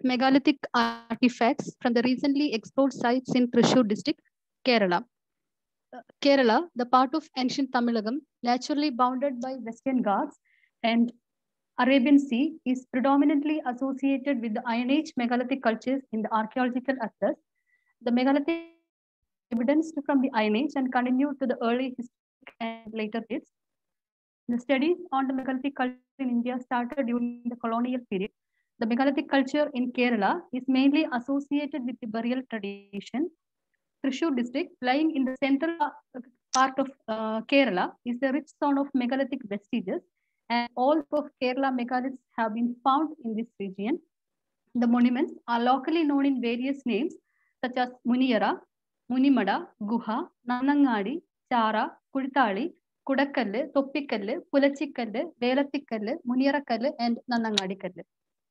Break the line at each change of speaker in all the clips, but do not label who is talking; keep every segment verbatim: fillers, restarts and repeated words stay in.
megalithic artifacts from the recently explored sites in Thrissur district, Kerala. Uh, Kerala, the part of ancient Tamilagam, naturally bounded by Western Ghats and Arabian Sea, is predominantly associated with the Iron Age megalithic cultures in the archaeological atlas. The megalithic evidence from the Iron Age and continued to the early historic and later periods. The studies on the megalithic culture in India started during the colonial period. The megalithic culture in Kerala is mainly associated with the burial tradition. Thrissur district, lying in the central part of uh, Kerala, is a rich zone of megalithic vestiges, and all of Kerala megaliths have been found in this region. The monuments are locally known in various names such as Muniyara, Munimada, Guha, Nannangadi, Chara, Kultali, Kudakallu, Toppikallu, Pulachikallu, Velathikallu, Muniyarakallu, and Nannangadikallu.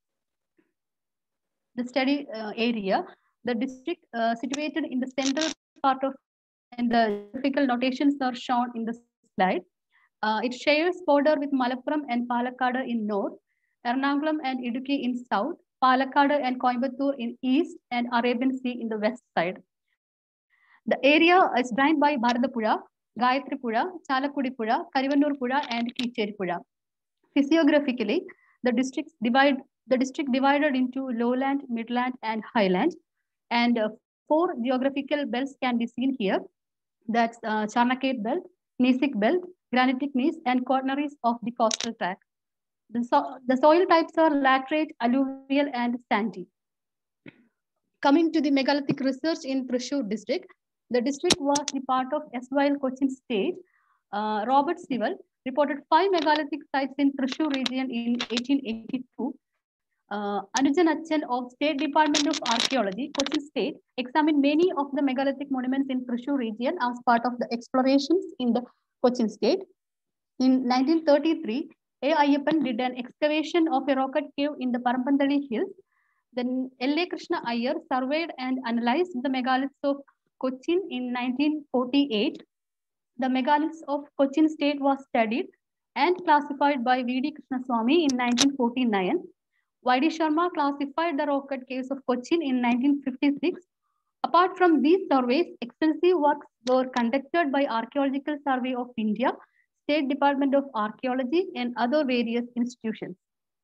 The study uh, area, the district uh, situated in the central part of, and the geographical notations are shown in the slide. Uh, it shares border with Malappuram and Palakkad in north, Ernakulam and Idukki in south, Palakkad and Coimbatore in east, and Arabian Sea in the west side. The area is drained by Bharatapuzha, Gayatri Puzha, Chalakudi Puzha, Karivannur Puzha, and Kicheri Puzha. Physiographically, the districts divide the district divided into lowland, midland, and highland, and uh, four geographical belts can be seen here. That's uh, Charnakate belt, Gneissic belt, granitic gneiss, and quaternaries of the coastal tract. The, so the soil types are laterite, alluvial, and sandy. Coming to the megalithic research in Thrissur district, the district was the part of erstwhile Cochin state. Uh, Robert Sewell reported five megalithic sites in Thrissur region in eighteen eighty-two. Uh, Anujan Achan of State Department of Archaeology, Cochin State, examined many of the megalithic monuments in Thrissur region as part of the explorations in the Cochin State. In nineteen thirty-three, A. Ayyappan did an excavation of a rocket cave in the Parampantali Hills. Then L A. Krishna Iyer surveyed and analyzed the megaliths of Cochin in nineteen forty-eight. The megaliths of Cochin State was studied and classified by V D Krishnaswamy in nineteen forty-nine. Y D Sharma classified the rocket caves of Cochin in nineteen fifty-six. Apart from these surveys, extensive works were conducted by Archaeological Survey of India, State Department of Archaeology, and other various institutions.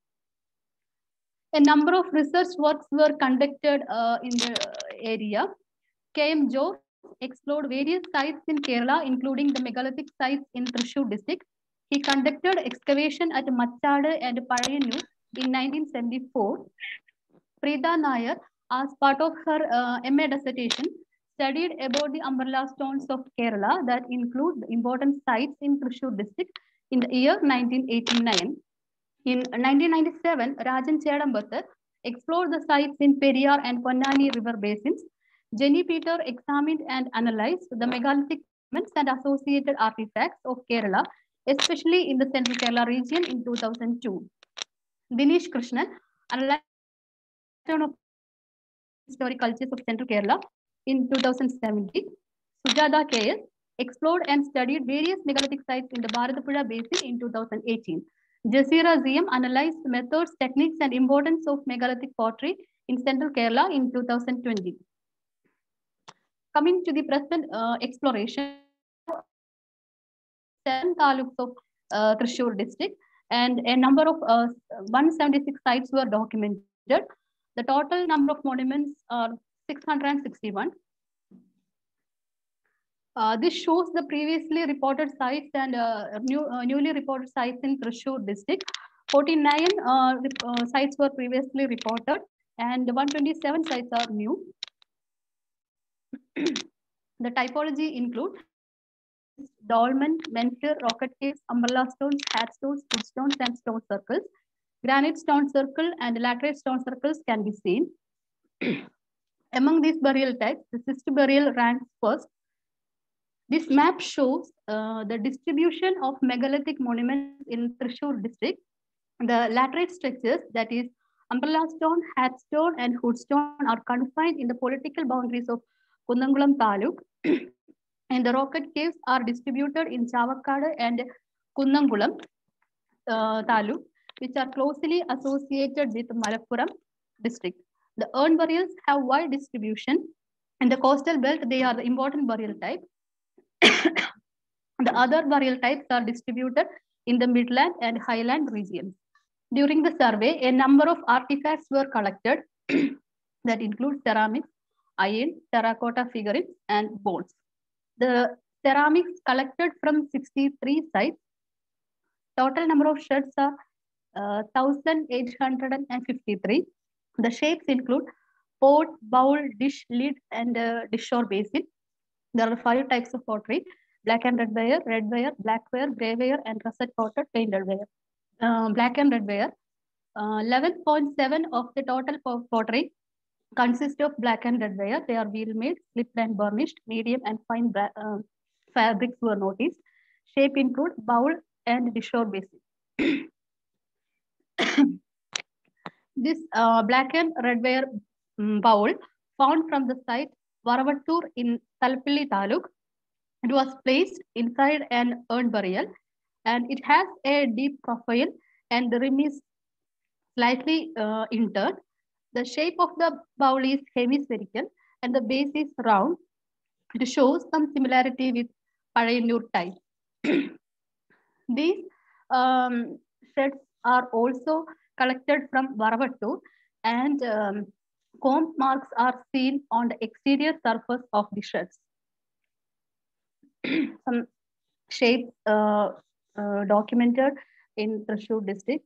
A number of research works were conducted uh, in the area. K M Jose explored various sites in Kerala, including the megalithic sites in Thrissur district. He conducted excavation at Machadu and Palayanur in nineteen seventy-four. Preeta Nair, as part of her uh, M A dissertation, studied about the umbrella stones of Kerala that include the important sites in Thrissur district in the year nineteen eighty-nine. In nineteen ninety-seven, Rajan Chedambathar explored the sites in Periyar and Ponnani river basins. Jenny Peter examined and analyzed the megalithic monuments and associated artifacts of Kerala, especially in the central Kerala region in two thousand two. Dinesh Krishnan analyzed of historic cultures of central Kerala in two thousand seventeen. Sujata K S explored and studied various megalithic sites in the Bharatapuzha basin in two thousand eighteen. Jasira Z M analyzed methods, techniques, and importance of megalithic pottery in central Kerala in two thousand twenty. Coming to the present uh, exploration, seven taluks of uh, Thrissur district, and a number of uh, one hundred seventy-six sites were documented. The total number of monuments are six hundred sixty-one. Uh, this shows the previously reported sites and uh, new, uh, newly reported sites in Thrissur district. forty-nine uh, uh, sites were previously reported and one hundred twenty-seven sites are new. The typology includes dolmen, menhir, rocket caves, umbrella stones, hat stones, foot stones, and stone circles. Granite stone circle and laterite stone circles can be seen. Among these burial types, the cyst burial ranks first. This map shows uh, the distribution of megalithic monuments in Thrissur district. The laterite structures, that is umbrella stone, hat stone, and hood stone, are confined in the political boundaries of Kundangulam Taluk. And the rocket caves are distributed in Chavakkad and Kundangulam uh, Taluk, which are closely associated with Malappuram district. The urn burials have wide distribution. In the coastal belt, they are the important burial type. The other burial types are distributed in the midland and highland regions. During the survey, a number of artifacts were collected that include ceramics, iron, terracotta figurines, and bones. The ceramics collected from sixty-three sites. Total number of shards are uh, one thousand eight hundred fifty-three. The shapes include pot, bowl, dish, lid, and uh, dish or basin. There are five types of pottery: black and red ware, red ware, black ware, grey ware, and russet coated painted ware. Uh, black and red ware. eleven point seven of the total pottery consist of black and red ware. They are wheel made, slipped and burnished. Medium and fine uh, fabrics were noticed. Shape include bowl and dish or basin. This uh, black and red ware um, bowl found from the site Varavattur in Talpilli Taluk. It was placed inside an urn burial, and it has a deep profile, and the rim is slightly uh, inturned. The shape of the bowl is hemispherical, and the base is round. It shows some similarity with Padayanur type. These um, shards are also collected from Varavattur, and um, comb marks are seen on the exterior surface of the shards. Some shapes uh, uh, documented in Thrissur district.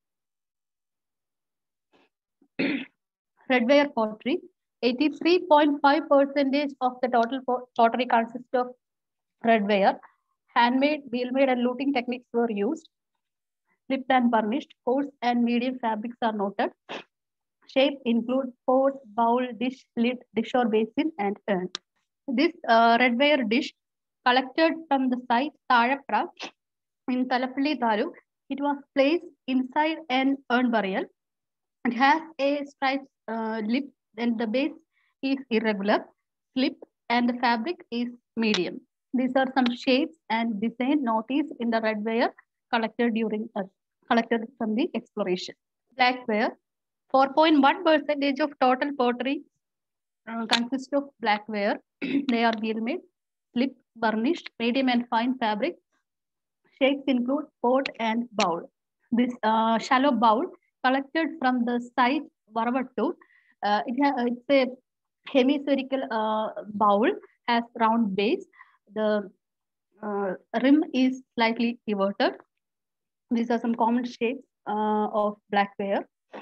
Redware pottery. eighty-three point five percent of the total pottery consists of redware. Handmade, wheel-made, and luting techniques were used. Flipped and burnished, coarse and medium fabrics are noted. Shape include pot, bowl, dish, lid, dish or basin, and urn. This uh, redware dish collected from the site Tazhapra in Talapalli Taluk. It was placed inside an urn burial. It has a striped uh, lip, and the base is irregular, slip, and the fabric is medium. These are some shapes and design noticed in the redware collected during uh, collected from the exploration. Blackware. four point one percent of total pottery uh, consists of blackware. They are wheel made, slip, burnished, medium and fine fabric. Shapes include pot and bowl. This uh, shallow bowl collected from the site Varavattur. Uh, it it's a hemispherical uh, bowl, has round base. The uh, rim is slightly pivoted. These are some common shapes uh, of blackware.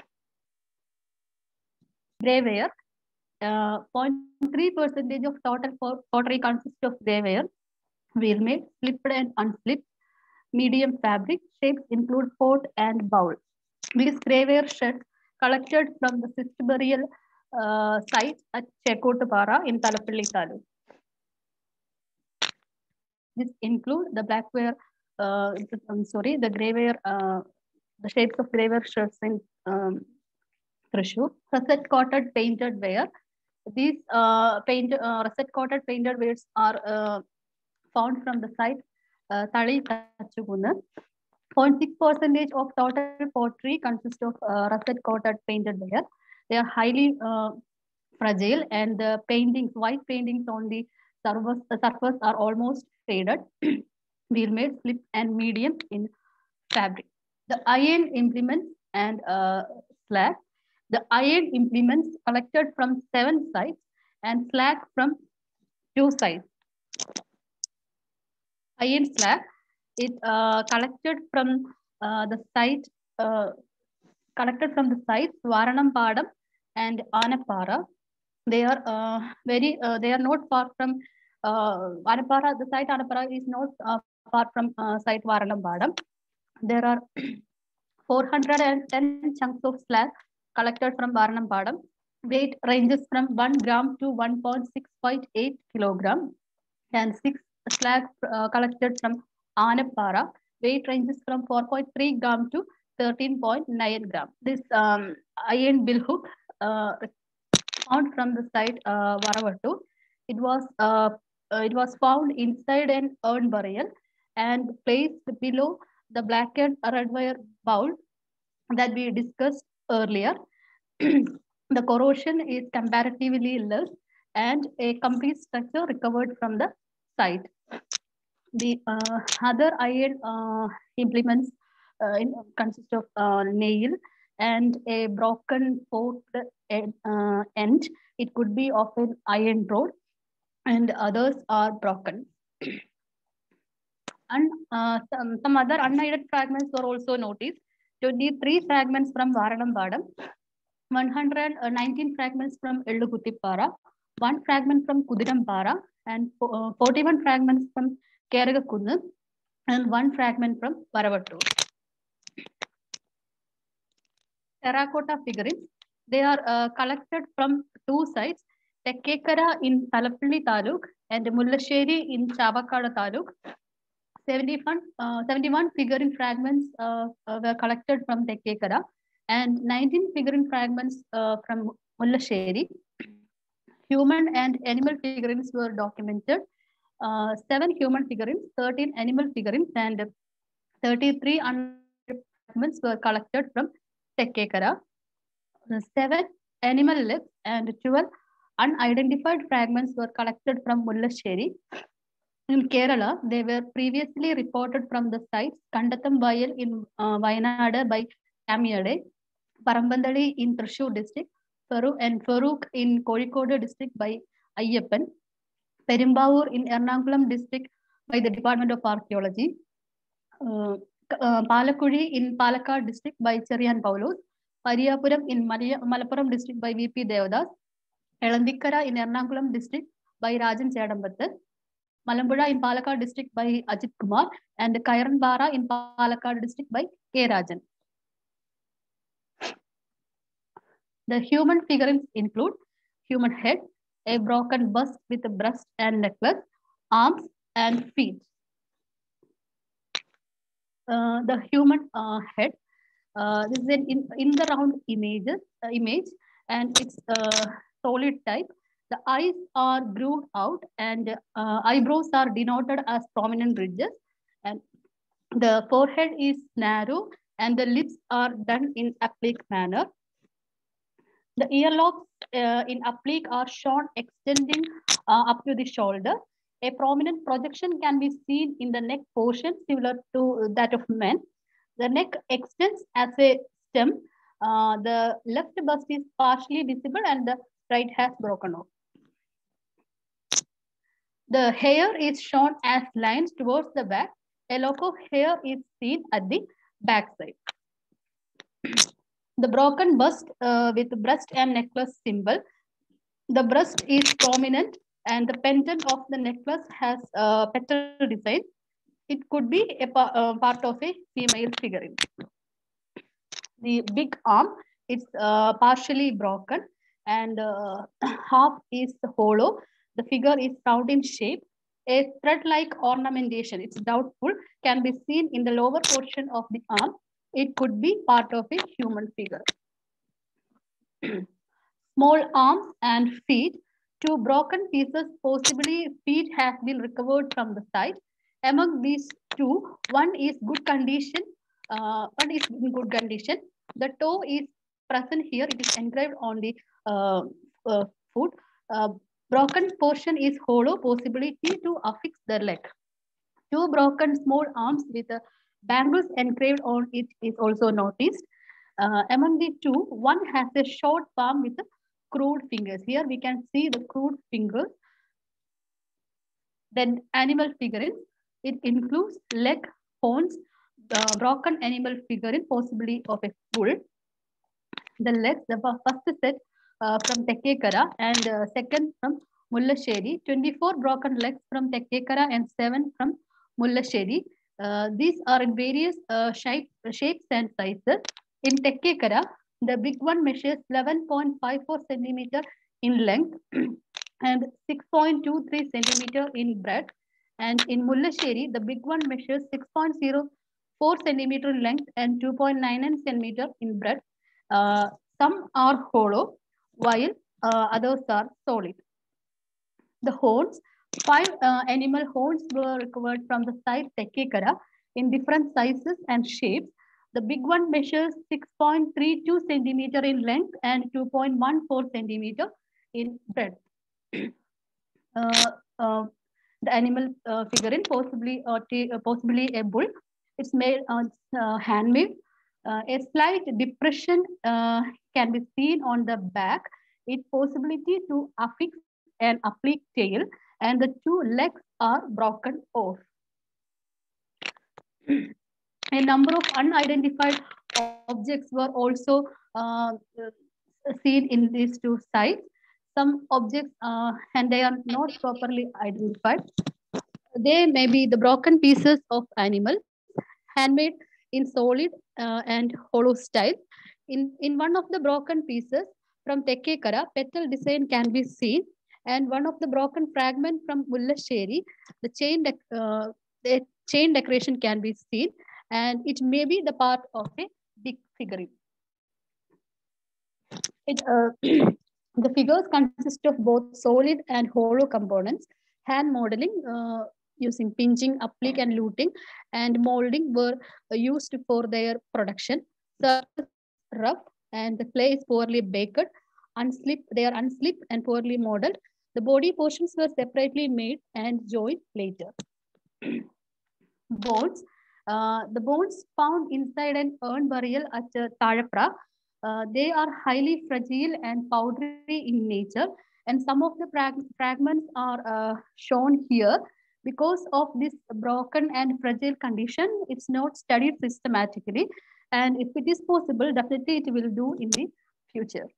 Greyware. Uh, zero point three percent of total pottery consists of greyware. Wheel made, slipped and unslipped. Medium fabric. Shapes include pot and bowl. These greyware shards collected from the cyst burial uh, site at Chekotapara in Talapalli Taluk. This include the blackware, uh, I'm sorry, the greyware, uh, the shapes of greyware shards in um, Thrissur. Russet coated painted ware. These uh, paint, uh, russet coated painted wares are uh, found from the site uh, Thali Tachugunna. zero point six percent of total pottery consists of uh, russet coated painted ware. They are highly uh, fragile, and the paintings, white paintings on the surface, the surface are almost faded. Wheel made, slip, and medium in fabric. The iron implements and uh, slag. The iron implements collected from seven sites and slag from two sites. Iron slag, it uh, collected from uh, the site, uh, collected from the sites Varanampadam and Anapara. They are uh, very, uh, they are not far from uh, Anapara. The site Anapara is not uh, far from uh, site Varanampadam. There are four hundred ten chunks of slag collected from Varanampadam. Weight ranges from one gram to one point six five eight kilogram, and six slag uh, collected from Anapara. Weight ranges from four point three gram to thirteen point nine gram. This um, iron bill hook uh, found from the site uh, Varavattur. It was uh, uh, it was found inside an urn burial and placed below the blackened redware bowl that we discussed earlier. The corrosion is comparatively less and a complete structure recovered from the site. The uh, other iron uh, implements uh, in, consist of uh, nail and a broken forked end, uh, end. It could be of an iron rod, and others are broken. And uh, some, some other unaided fragments were also noticed. twenty-three fragments from Varanambadam, one hundred nineteen fragments from Ellukuttippara, one fragment from Kudirampara, and uh, forty-one fragments from Keragakunnu, and one fragment from Varavattur. Terracotta figurines. They are uh, collected from two sites, Tekkekara in Talappalli Taluk and Mullasheri in Chavakada Taluk. seventy-one, uh, seventy-one figurine fragments uh, uh, were collected from Tekkekara and nineteen figurine fragments uh, from Mullasheri. Human and animal figurines were documented. Uh, seven human figurines, thirteen animal figurines, and thirty-three fragments were collected from Tekkekara. Seven animal legs and twelve unidentified fragments were collected from Mullasheri. In Kerala, they were previously reported from the sites Kandathambayal in uh, Wayanad by Kamiyade, Parambandali in Thrissur district, Faru and Farooq in Kozhikode district by Ayyappan, Perumbavoor in Ernakulam district by the Department of Archaeology, uh, uh, Palakudi in Palakkad district by Cheriyan Paulos, Pariyapuram in Malappuram district by V P Devadas, Elandikkara in Ernakulam district by Rajan Chedambattan, Malambura in Palakkad district by Ajit Kumar, and Kairanbara in Palakkad district by K. Rajan. The human figurines include human head, a broken bust with a breast and necklace, arms and feet. Uh, the human uh, head. Uh, this is an in, in the round images, uh, image, and it's uh, solid type. The eyes are grooved out, and uh, eyebrows are denoted as prominent ridges, and the forehead is narrow, and the lips are done in applique manner. The earlobes uh, in applique are shown extending uh, up to the shoulder. A prominent projection can be seen in the neck portion, similar to that of men. The neck extends as a stem. Uh, the left bust is partially visible, and the right has broken off. The hair is shown as lines towards the back. A lock of hair is seen at the back side. The broken bust uh, with breast and necklace symbol. The breast is prominent, and the pendant of the necklace has a petal design. It could be a uh, part of a female figurine. The big arm is uh, partially broken, and uh, half is hollow. The figure is round in shape. A thread-like ornamentation, it's doubtful, can be seen in the lower portion of the arm. It could be part of a human figure. Small arms and feet. Two broken pieces, possibly feet, have been recovered from the site. Among these two, one is good condition. Uh, one is in good condition. The toe is present here. It is engraved on the uh, uh, foot. Uh, broken portion is hollow, possibly to affix the leg. Two broken small arms with a bangles engraved on it is also noticed. Uh, among the two, one has a short palm with crude fingers. Here we can see the crude fingers. Then animal figurines. It includes leg, horns, the broken animal figurine, possibly of a bull. The legs, the first set uh, from Tekkekara and uh, second from Mullasheri. twenty-four broken legs from Tekkekara and seven from Mullasheri. Uh, these are in various uh, shape, shapes and sizes. In Tekkekara, the big one measures eleven point five four centimeter in length and six point two three centimeter in breadth. And in Mullasheri, the big one measures six point zero four centimeter in length and two point nine nine centimeter in breadth. Uh, some are hollow, while uh, others are solid. The horns, five uh, animal horns were recovered from the site Tekkekara in different sizes and shapes. The big one measures six point three two centimeter in length and two point one four centimeter in breadth. uh, uh, the animal uh, figurine, possibly uh, uh, possibly a bull. It's made uh, uh, handmade. Uh, a slight depression uh, can be seen on the back. It possibility to affix an oblique tail, and the two legs are broken off. A number of unidentified objects were also uh, seen in these two sites. Some objects, uh, and they are not properly identified. They may be the broken pieces of animals, handmade in solid uh, and hollow style. In, in one of the broken pieces from Tekkekara, petal design can be seen, and one of the broken fragment from Mullasheri, the chain, uh, the chain decoration can be seen, and it may be the part of a big figurine. It, uh, the figures consist of both solid and hollow components. Hand modeling uh, using pinching, applique, and luting, and molding were uh, used for their production. Surface rough, and the clay is poorly baked, unslipped. They are unslipped and poorly modeled. The body portions were separately made and joined later. Bones. Uh, the bones found inside an urn burial at uh, Thalapra, uh, they are highly fragile and powdery in nature, and some of the frag fragments are uh, shown here. Because of this broken and fragile condition, it's not studied systematically, and if it is possible, definitely it will do in the future.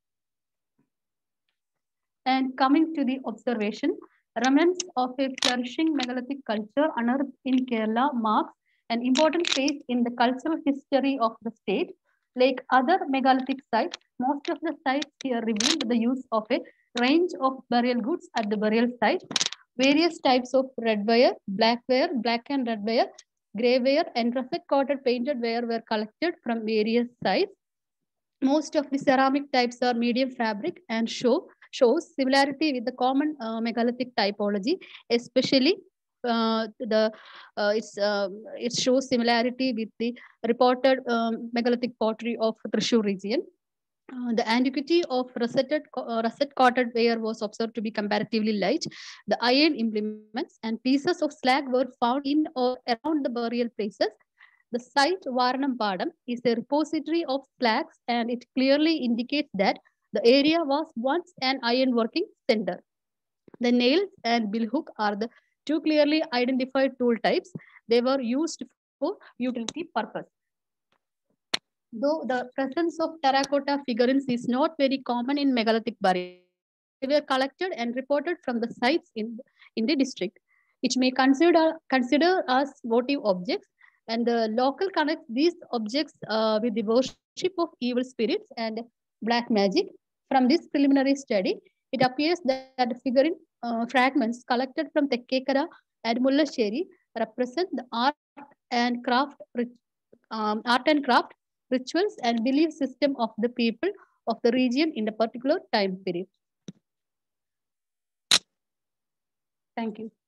And coming to the observation, remnants of a flourishing megalithic culture unearthed in Kerala marks an important phase in the cultural history of the state. Like other megalithic sites, most of the sites here revealed the use of a range of burial goods at the burial site. Various types of red ware, black ware, black and red ware, grey ware, and russet coated painted ware were collected from various sites. Most of the ceramic types are medium fabric and show shows similarity with the common uh, megalithic typology, especially uh, the uh, it's uh, it shows similarity with the reported um, megalithic pottery of Thrissur region. Uh, the antiquity of russetted, uh, russet coated ware was observed to be comparatively light. The iron implements and pieces of slag were found in or around the burial places. The site Varanampadam is a repository of slags, and it clearly indicates that the area was once an iron working center. The nails and billhook are the two clearly identified tool types. They were used for utility purpose. Though the presence of terracotta figurines is not very common in megalithic burials, they were collected and reported from the sites in, in the district. It may consider, consider as votive objects, and the local connects these objects uh, with the worship of evil spirits and black magic. From this preliminary study, it appears that the figurine uh, fragments collected from Tekkekara and Mullasheri represent the art and craft, um, art and craft rituals and belief system of the people of the region in a particular time period. Thank you.